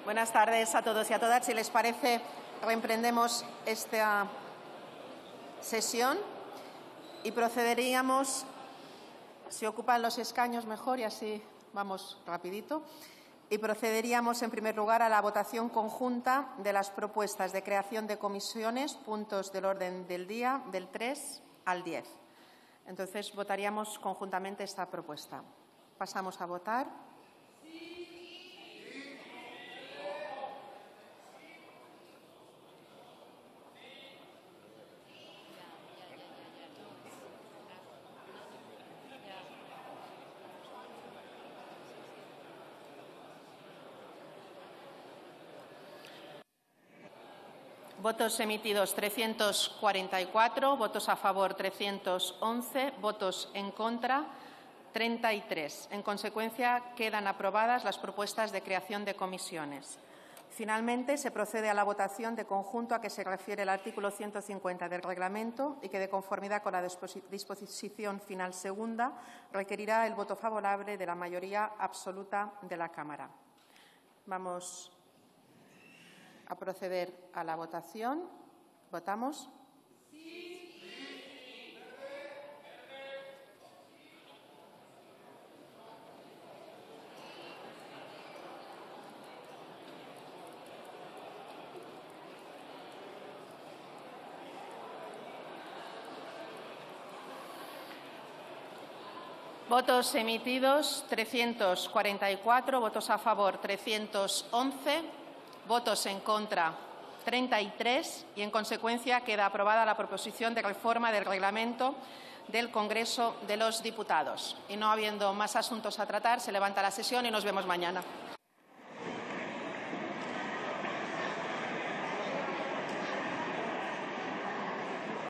Buenas tardes a todos y a todas. Si les parece, reemprendemos esta sesión y procederíamos, si ocupan los escaños mejor y así vamos rapidito, y procederíamos en primer lugar a la votación conjunta de las propuestas de creación de comisiones, puntos del orden del día del 3 al 10. Entonces, votaríamos conjuntamente esta propuesta. Pasamos a votar. Votos emitidos 344, votos a favor 311, votos en contra 33. En consecuencia, quedan aprobadas las propuestas de creación de comisiones. Finalmente, se procede a la votación de conjunto a que se refiere el artículo 150 del Reglamento y que, de conformidad con la disposición final segunda, requerirá el voto favorable de la mayoría absoluta de la Cámara. Vamos a proceder a la votación. ¿Votamos? Votos emitidos 344, votos a favor 311, votos en contra 33 y, en consecuencia, queda aprobada la proposición de reforma del Reglamento del Congreso de los Diputados. Y no habiendo más asuntos a tratar, se levanta la sesión y nos vemos mañana.